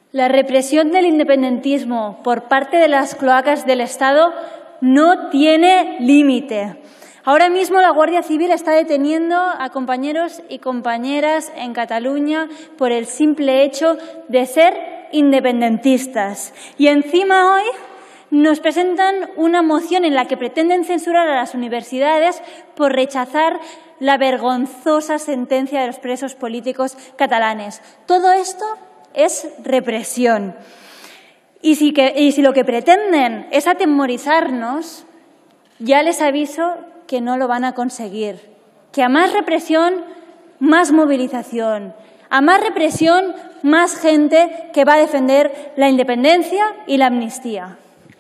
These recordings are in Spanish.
La represión del independentismo por parte de las cloacas del Estado no tiene límite. Ahora mismo la Guardia Civil está deteniendo a compañeros y compañeras en Cataluña por el simple hecho de ser independentistas. Y encima hoy nos presentan una moción en la que pretenden censurar a las universidades por rechazar la vergonzosa sentencia de los presos políticos catalanes. Todo esto es represión. Y si lo que pretenden es atemorizarnos, ya les aviso que no lo van a conseguir. Que a más represión, más movilización. A más represión, más gente que va a defender la independencia y la amnistía.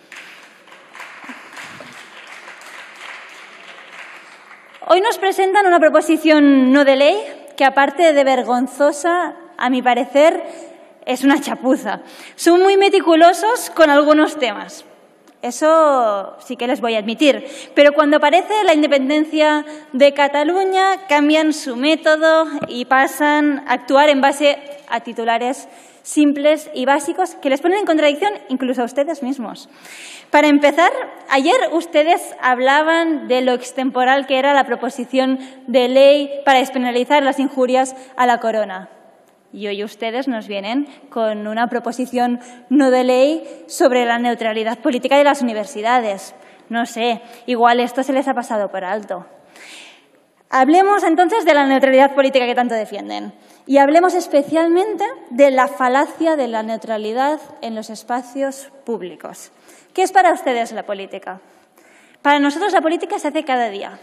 Hoy nos presentan una proposición no de ley que, aparte de vergonzosa, a mi parecer, es una chapuza. Son muy meticulosos con algunos temas. Eso sí que les voy a admitir. Pero cuando aparece la independencia de Cataluña, cambian su método y pasan a actuar en base a titulares simples y básicos que les ponen en contradicción incluso a ustedes mismos. Para empezar, ayer ustedes hablaban de lo extemporal que era la proposición de ley para despenalizar las injurias a la corona. Y hoy ustedes nos vienen con una proposición no de ley sobre la neutralidad política de las universidades. No sé, igual esto se les ha pasado por alto. Hablemos entonces de la neutralidad política que tanto defienden. Y hablemos especialmente de la falacia de la neutralidad en los espacios públicos. ¿Qué es para ustedes la política? Para nosotros la política se hace cada día,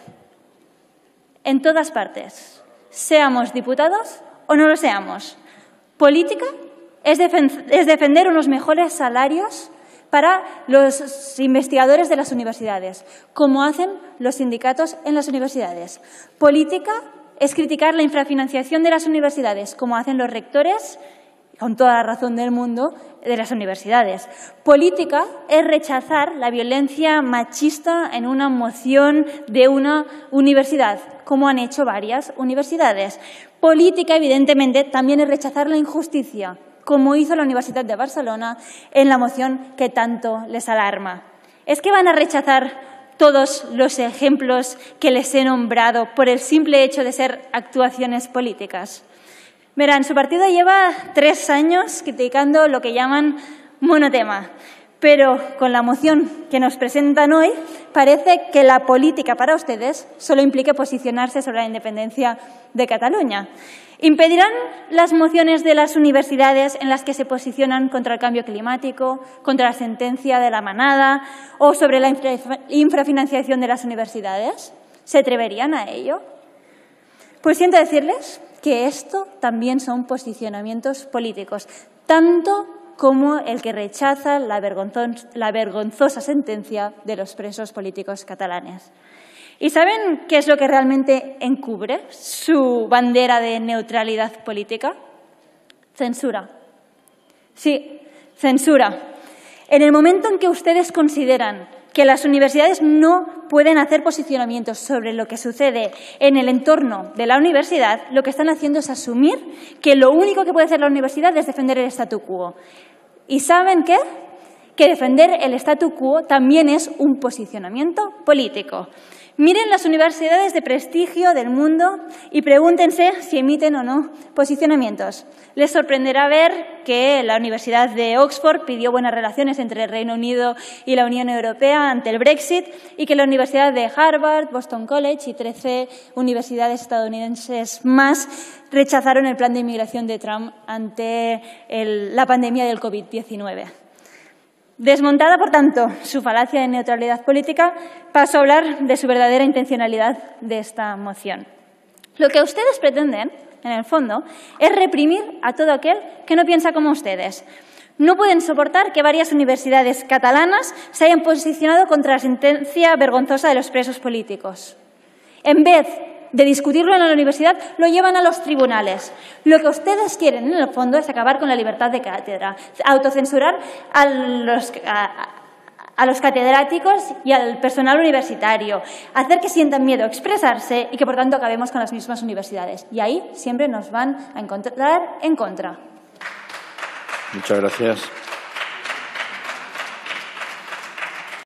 en todas partes, seamos diputados o no lo seamos. Política es defender unos mejores salarios para los investigadores de las universidades, como hacen los sindicatos en las universidades. Política es criticar la infrafinanciación de las universidades, como hacen los rectores, con toda la razón del mundo, de las universidades. Política es rechazar la violencia machista en una moción de una universidad, como han hecho varias universidades. Política, evidentemente, también es rechazar la injusticia, como hizo la Universidad de Barcelona en la moción que tanto les alarma. ¿Es que van a rechazar todos los ejemplos que les he nombrado por el simple hecho de ser actuaciones políticas? Verán, su partido lleva 3 años criticando lo que llaman monotema, pero con la moción que nos presentan hoy parece que la política para ustedes solo implica posicionarse sobre la independencia de Cataluña. ¿Impedirán las mociones de las universidades en las que se posicionan contra el cambio climático, contra la sentencia de la manada o sobre la infrafinanciación de las universidades? ¿Se atreverían a ello? Pues siento decirles que esto también son posicionamientos políticos, tanto como el que rechaza la vergonzosa sentencia de los presos políticos catalanes. ¿Y saben qué es lo que realmente encubre su bandera de neutralidad política? Censura. Sí, censura. En el momento en que ustedes consideran que las universidades no pueden hacer posicionamientos sobre lo que sucede en el entorno de la universidad, lo que están haciendo es asumir que lo único que puede hacer la universidad es defender el statu quo. ¿Y saben qué? Que defender el statu quo también es un posicionamiento político. Miren las universidades de prestigio del mundo y pregúntense si emiten o no posicionamientos. Les sorprenderá ver que la Universidad de Oxford pidió buenas relaciones entre el Reino Unido y la Unión Europea ante el Brexit y que la Universidad de Harvard, Boston College y 13 universidades estadounidenses más rechazaron el plan de inmigración de Trump ante la pandemia del COVID-19. Desmontada, por tanto, su falacia de neutralidad política, paso a hablar de su verdadera intencionalidad de esta moción. Lo que ustedes pretenden, en el fondo, es reprimir a todo aquel que no piensa como ustedes. No pueden soportar que varias universidades catalanas se hayan posicionado contra la sentencia vergonzosa de los presos políticos. En vez de discutirlo en la universidad, lo llevan a los tribunales. Lo que ustedes quieren, en el fondo, es acabar con la libertad de cátedra, autocensurar a los catedráticos y al personal universitario, hacer que sientan miedo a expresarse y que, por tanto, acabemos con las mismas universidades. Y ahí siempre nos van a encontrar en contra. Muchas gracias.